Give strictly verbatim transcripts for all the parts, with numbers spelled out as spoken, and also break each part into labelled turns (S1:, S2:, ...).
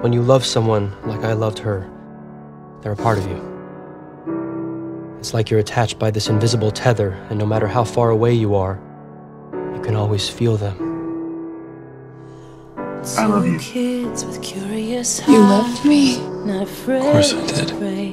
S1: When you love someone like I loved her, they're a part of you. It's like you're attached by this invisible tether, and no matter how far away you are, you can always feel them.
S2: I love you.
S3: You loved me?
S2: Of course I did.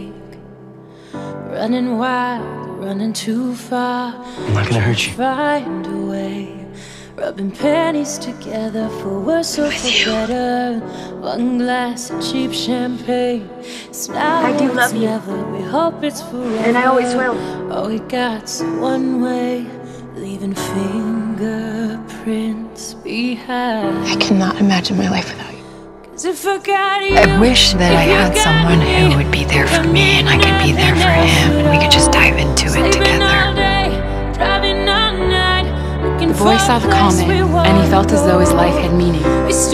S4: Running wild, running too far.
S1: I'm not gonna hurt you.
S4: Find a way. Rubbing pennies together for worse or for better. One glass of cheap champagne.
S3: I do love you.
S4: Never. We hope it's forever.
S3: And I always will.
S4: All we got's one way, leaving fingerprints behind.
S3: I cannot imagine my life without you.
S4: If I, got you,
S3: I wish that I had someone who would be there for me and I could be there for him and we could just dive into it together.
S5: The boy saw the comet and he felt as though his life had meaning.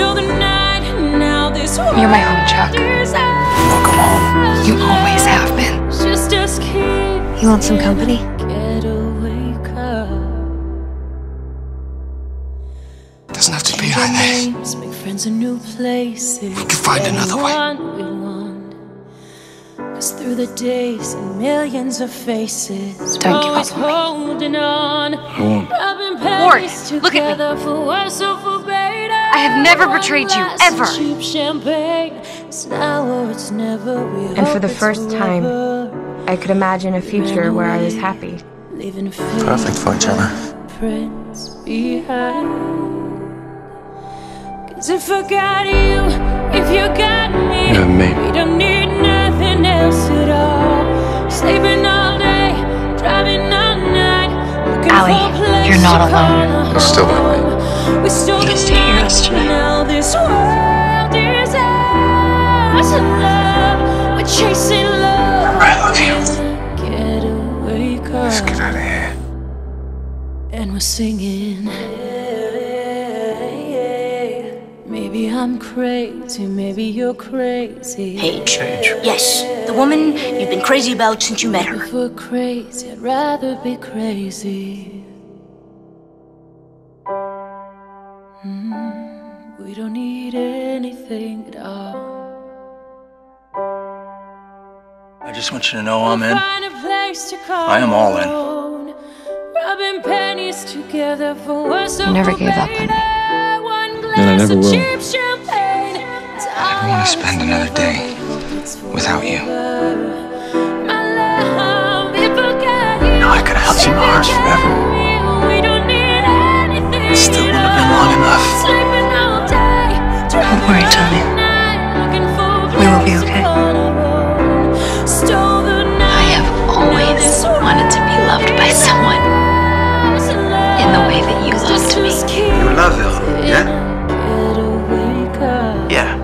S3: You're my home, Chuck.
S2: Welcome home.
S3: You always have been. You want some company?
S2: Doesn't have to be like this.
S4: Make friends in new places.
S2: We can find another way.
S4: Cause through the days and millions of faces,
S3: don't give up
S4: on me.
S2: I won't.
S5: Ward, look at me. I have never betrayed you, ever.
S6: And for the first time, I could imagine a future where I was happy.
S2: Perfect for each other.
S4: Cause if I got you, if you got me,
S2: You and me.
S4: we don't need nothing else at all. Sleeping all day, driving all night, looking
S3: Allie,
S4: for a place
S3: you're not
S4: to call
S3: alone.
S4: home.
S2: You're still with me.
S4: We stole
S3: You
S4: the
S3: can stay here
S4: night,
S3: us tonight.
S4: now this world is ours. Love, we're chasing love.
S2: I love you.
S4: Getaway car.
S2: Let's get out of here.
S4: And we're singing. Maybe I'm crazy, maybe you're crazy.
S7: Paige. Yes, the woman you've been crazy about since you met her.
S4: If we're crazy, I'd rather be crazy. Mm, we don't need anything at all.
S2: I just want you to know I'm in.
S4: Find a place to call
S2: I am all in.
S4: home. Rubbing pennies together for worse
S3: You never gave up on me.
S2: And I never will.
S4: I
S2: never want to spend another day without you. No, I could have held you in my arms forever. It still wouldn't have been long enough.
S3: Don't worry, Johnny. We will be okay. I have always wanted to be loved by someone in the way that you loved me.
S2: You love her, yeah? Yeah.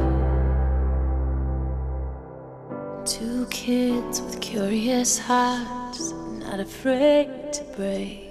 S4: Two kids with curious hearts, not afraid to break.